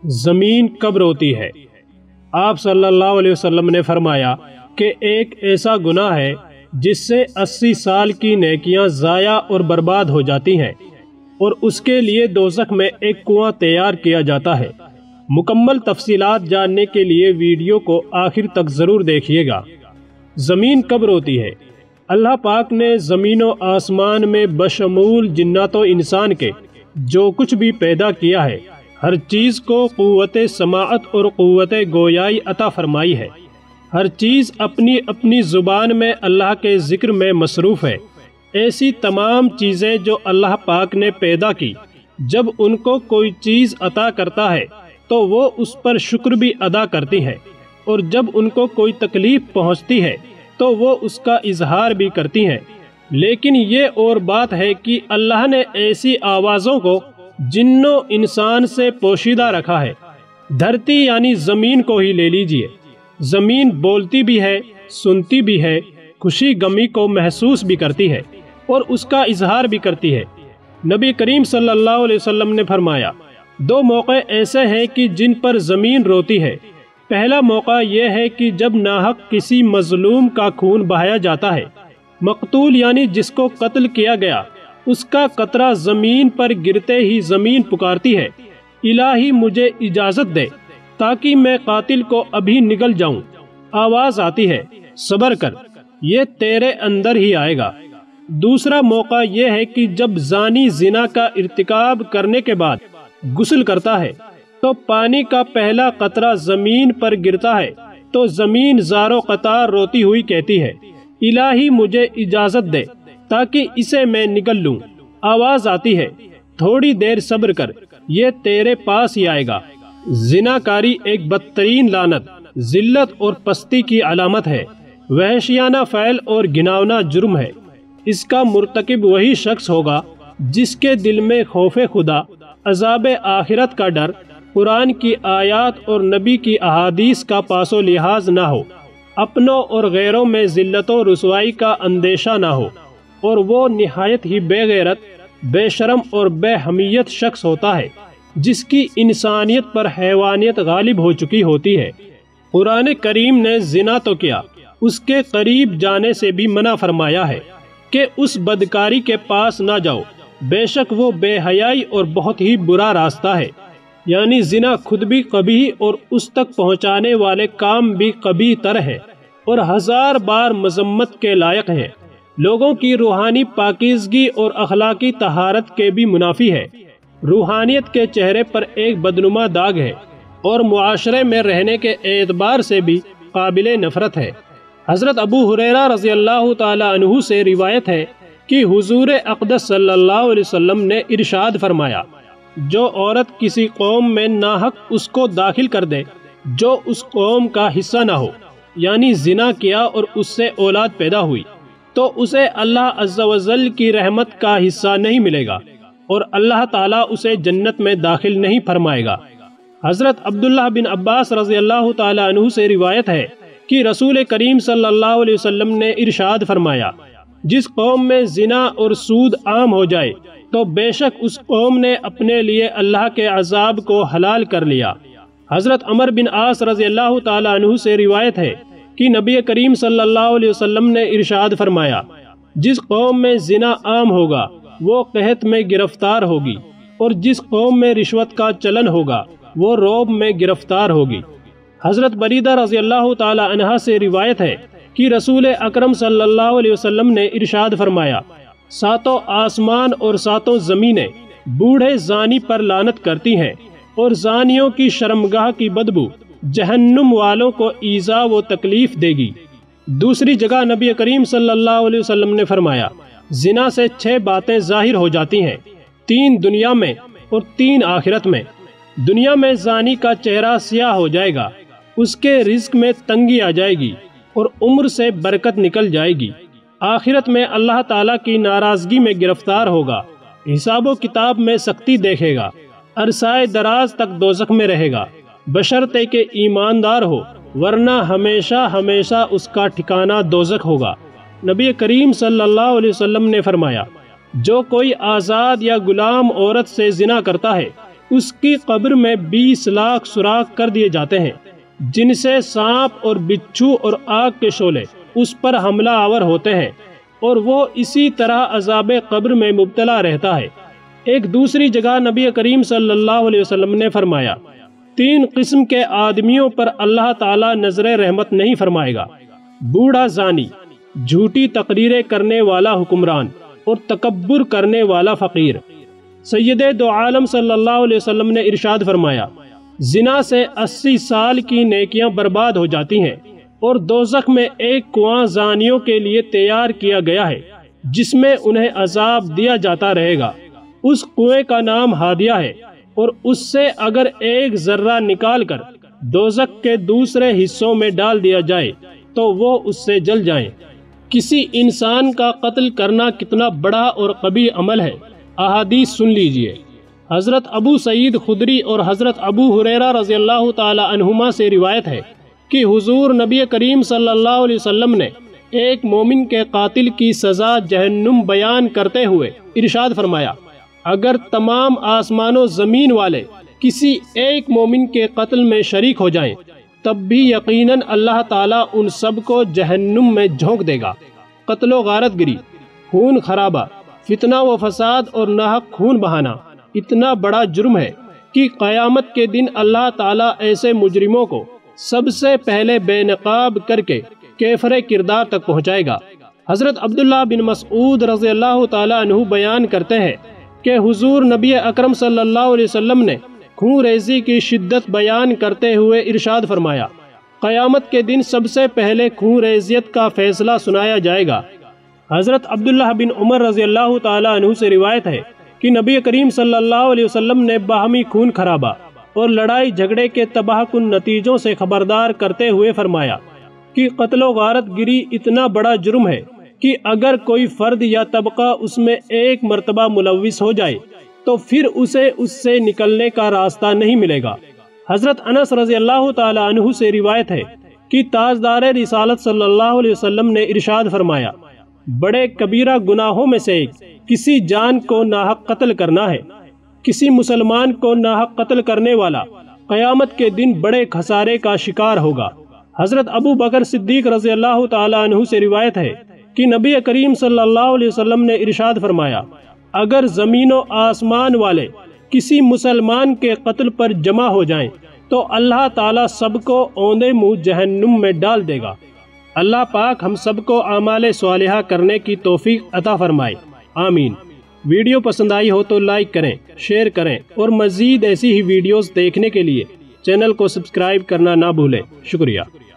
زمین کب روتی ہے؟ آپ صلی اللہ علیہ وسلم نے فرمایا کہ ایک ایسا گناہ ہے جس سے 80 سال کی نیکیاں ضائع اور برباد ہو جاتی ہیں، اور اس کے لیے دوزخ میں ایک کنواں تیار کیا جاتا ہے۔ مکمل تفصیلات جاننے کے لیے ویڈیو کو آخر تک ضرور دیکھیے گا۔ زمین کب روتی ہے؟ اللہ پاک نے زمین و آسمان میں بشمول جنات و انسان کے جو کچھ بھی پیدا کیا ہے، ہر چیز کو قوت سماعت اور قوت گویائی عطا فرمائی ہے۔ ہر چیز اپنی اپنی زبان میں اللہ کے ذکر میں مصروف ہے۔ ایسی تمام چیزیں جو اللہ پاک نے پیدا کی، جب ان کو کوئی چیز عطا کرتا ہے تو وہ اس پر شکر بھی ادا کرتی ہیں، اور جب ان کو کوئی تکلیف پہنچتی ہے تو وہ اس کا اظہار بھی کرتی ہیں۔ لیکن یہ اور بات ہے کہ اللہ نے ایسی آوازوں کو جن و انسان سے پوشیدہ رکھا ہے۔ دھرتی یعنی زمین کو ہی لے لیجئے، زمین بولتی بھی ہے، سنتی بھی ہے، خوشی غمی کو محسوس بھی کرتی ہے اور اس کا اظہار بھی کرتی ہے۔ نبی کریم صلی اللہ علیہ وسلم نے فرمایا، 2 موقع ایسے ہیں کہ جن پر زمین روتی ہے۔ پہلا موقع یہ ہے کہ جب ناحق کسی مظلوم کا خون بہایا جاتا ہے، مقتول یعنی جس کو قتل کیا گیا، اس کا قطرہ زمین پر گرتے ہی زمین پکارتی ہے، الہی مجھے اجازت دے تاکہ میں قاتل کو ابھی نگل جاؤں۔ آواز آتی ہے، صبر کر، یہ تیرے اندر ہی آئے گا۔ دوسرا موقع یہ ہے کہ جب زانی زنا کا ارتکاب کرنے کے بعد غسل کرتا ہے تو پانی کا پہلا قطرہ زمین پر گرتا ہے تو زمین زار و قطار روتی ہوئی کہتی ہے، الہی مجھے اجازت دے تاکہ اسے میں نگل لوں۔ آواز آتی ہے، تھوڑی دیر صبر کر، یہ تیرے پاس ہی آئے گا۔ زنا کاری ایک بدترین لعنت، ذلت اور پستی کی علامت ہے، وحشیانہ فعل اور گھناؤنا جرم ہے۔ اس کا مرتکب وہی شخص ہوگا جس کے دل میں خوف خدا، عذاب آخرت کا ڈر، قرآن کی آیات اور نبی کی احادیث کا پاس و لحاظ نہ ہو، اپنوں اور غیروں میں ذلت و رسوائی کا اندیشہ نہ ہو، اور وہ نہایت ہی بے غیرت، بے شرم اور بے حمیت شخص ہوتا ہے جس کی انسانیت پر حیوانیت غالب ہو چکی ہوتی ہے۔ قرآن کریم نے زنا تو کیا، اس کے قریب جانے سے بھی منع فرمایا ہے کہ اس بدکاری کے پاس نہ جاؤ، بے شک وہ بے حیائی اور بہت ہی برا راستہ ہے۔ یعنی زنا خود بھی قبیح اور اس تک پہنچانے والے کام بھی قبیح تر ہے اور 1000 بار مذمت کے لائق ہے۔ لوگوں کی روحانی پاکیزگی اور اخلاقی طہارت کے بھی منافی ہے۔ روحانیت کے چہرے پر ایک بدنما داغ ہے اور معاشرے میں رہنے کے اعتبار سے بھی قابل نفرت ہے۔ حضرت ابو ہریرہ رضی اللہ تعالی عنہ سے روایت ہے کہ حضور اقدس صلی اللہ علیہ وسلم نے ارشاد فرمایا، جو عورت کسی قوم میں ناحق اس کو داخل کر دے جو اس قوم کا حصہ نہ ہو، یعنی زنا کیا اور اس سے اولاد پیدا ہوئی، تو اسے اللہ عز و جل کی رحمت کا حصہ نہیں ملے گا اور اللہ تعالیٰ اسے جنت میں داخل نہیں فرمائے گا۔ حضرت عبداللہ بن عباس رضی اللہ تعالی عنہ سے روایت ہے کہ رسول کریم صلی اللہ علیہ وسلم نے ارشاد فرمایا، جس قوم میں زنا اور سود عام ہو جائے تو بے شک اس قوم نے اپنے لیے اللہ کے عذاب کو حلال کر لیا۔ حضرت عمر بن عاص رضی اللہ تعالی عنہ سے روایت ہے کہ نبی کریم صلی اللہ علیہ وسلم نے ارشاد فرمایا، جس قوم میں زنا عام ہوگا وہ قحط میں گرفتار ہوگی، اور جس قوم میں رشوت کا چلن ہوگا وہ روب میں گرفتار ہوگی۔ حضرت بریدہ رضی اللہ تعالی عنہ سے روایت ہے کہ رسول اکرم صلی اللہ علیہ وسلم نے ارشاد فرمایا، 7 آسمان اور 7 زمینیں بوڑھے زانی پر لعنت کرتی ہیں، اور زانیوں کی شرمگاہ کی بدبو جہنم والوں کو ایذا و تکلیف دے گی۔ دوسری جگہ نبی کریم صلی اللہ علیہ وسلم نے فرمایا، زنا سے 6 باتیں ظاہر ہو جاتی ہیں، 3 دنیا میں اور 3 آخرت میں۔ دنیا میں زانی کا چہرہ سیاہ ہو جائے گا، اس کے رزق میں تنگی آ جائے گی اور عمر سے برکت نکل جائے گی۔ آخرت میں اللہ تعالیٰ کی ناراضگی میں گرفتار ہوگا، حساب و کتاب میں سختی دیکھے گا، عرصہ دراز تک دوزخ میں رہے گا، بشرطے کہ ایماندار ہو، ورنہ ہمیشہ ہمیشہ اس کا ٹھکانہ دوزخ ہوگا۔ نبی کریم صلی اللہ علیہ وسلم نے فرمایا، جو کوئی آزاد یا غلام عورت سے زنا کرتا ہے اس کی قبر میں 20 لاکھ سوراخ کر دیے جاتے ہیں، جن سے سانپ اور بچھو اور آگ کے شعلے اس پر حملہ آور ہوتے ہیں، اور وہ اسی طرح عذاب قبر میں مبتلا رہتا ہے۔ ایک دوسری جگہ نبی کریم صلی اللہ علیہ وسلم نے فرمایا، 3 قسم کے آدمیوں پر اللہ تعالیٰ نظر رحمت نہیں فرمائے گا: بوڑھا زانی، جھوٹی تقریریں کرنے والا حکمران، اور تکبر کرنے والا فقیر۔ سید دو عالم صلی اللہ علیہ وسلم نے ارشاد فرمایا، زنا سے 80 سال کی نیکیاں برباد ہو جاتی ہیں، اور دوزخ میں ایک کنواں زانیوں کے لیے تیار کیا گیا ہے جس میں انہیں عذاب دیا جاتا رہے گا۔ اس کنویں کا نام ہادیہ ہے، اور اس سے اگر ایک ذرہ نکال کر دوزخ کے دوسرے حصوں میں ڈال دیا جائے تو وہ اس سے جل جائیں۔ کسی انسان کا قتل کرنا کتنا بڑا اور قبیح عمل ہے، احادیث سن لیجئے۔ حضرت ابو سعید خدری اور حضرت ابو ہریرہ رضی اللہ تعالی عنہما سے روایت ہے کہ حضور نبی کریم صلی اللہ علیہ وسلم نے ایک مومن کے قاتل کی سزا جہنم بیان کرتے ہوئے ارشاد فرمایا، اگر تمام آسمان و زمین والے کسی ایک مومن کے قتل میں شریک ہو جائیں تب بھی یقیناً اللہ تعالیٰ ان سب کو جہنم میں جھونک دے گا۔ قتل و غارت گری، خون خرابہ، فتنہ و فساد اور ناحق خون بہانا اتنا بڑا جرم ہے کہ قیامت کے دن اللہ تعالیٰ ایسے مجرموں کو سب سے پہلے بے نقاب کر کے کیفر کردار تک پہنچائے گا۔ حضرت عبداللہ بن مسعود رضی اللہ تعالیٰ عنہ بیان کرتے ہیں کہ حضور نبی اکرم صلی اللہ علیہ وسلم نے خون ریزی کی شدت بیان کرتے ہوئے ارشاد فرمایا، قیامت کے دن سب سے پہلے خون ریزیت کا فیصلہ سنایا جائے گا۔ حضرت عبداللہ بن عمر رضی اللہ تعالیٰ عنہ سے روایت ہے کہ نبی کریم صلی اللہ علیہ وسلم نے باہمی خون خرابہ اور لڑائی جھگڑے کے تباہ کن نتیجوں سے خبردار کرتے ہوئے فرمایا کہ قتل و غارت گری اتنا بڑا جرم ہے کہ اگر کوئی فرد یا طبقہ اس میں ایک مرتبہ ملوث ہو جائے تو پھر اسے اس سے نکلنے کا راستہ نہیں ملے گا۔ حضرت انس رضی اللہ تعالی عنہ سے روایت ہے کہ تاجدار رسالت صلی اللہ علیہ وسلم نے ارشاد فرمایا، بڑے کبیرہ گناہوں میں سے ایک کسی جان کو ناحق قتل کرنا ہے۔ کسی مسلمان کو ناحق قتل کرنے والا قیامت کے دن بڑے خسارے کا شکار ہوگا۔ حضرت ابو بکر صدیق رضی اللہ تعالی عنہ سے روایت ہے کہ نبی کریم صلی اللہ علیہ وسلم نے ارشاد فرمایا، اگر زمین و آسمان والے کسی مسلمان کے قتل پر جمع ہو جائیں تو اللہ تعالیٰ سب کو اوندے منہ جہنم میں ڈال دے گا۔ اللہ پاک ہم سب کو اعمال صالحہ کرنے کی توفیق عطا فرمائے، آمین۔ ویڈیو پسند آئی ہو تو لائک کریں، شیئر کریں، اور مزید ایسی ہی ویڈیوز دیکھنے کے لیے چینل کو سبسکرائب کرنا نہ بھولیں۔ شکریہ۔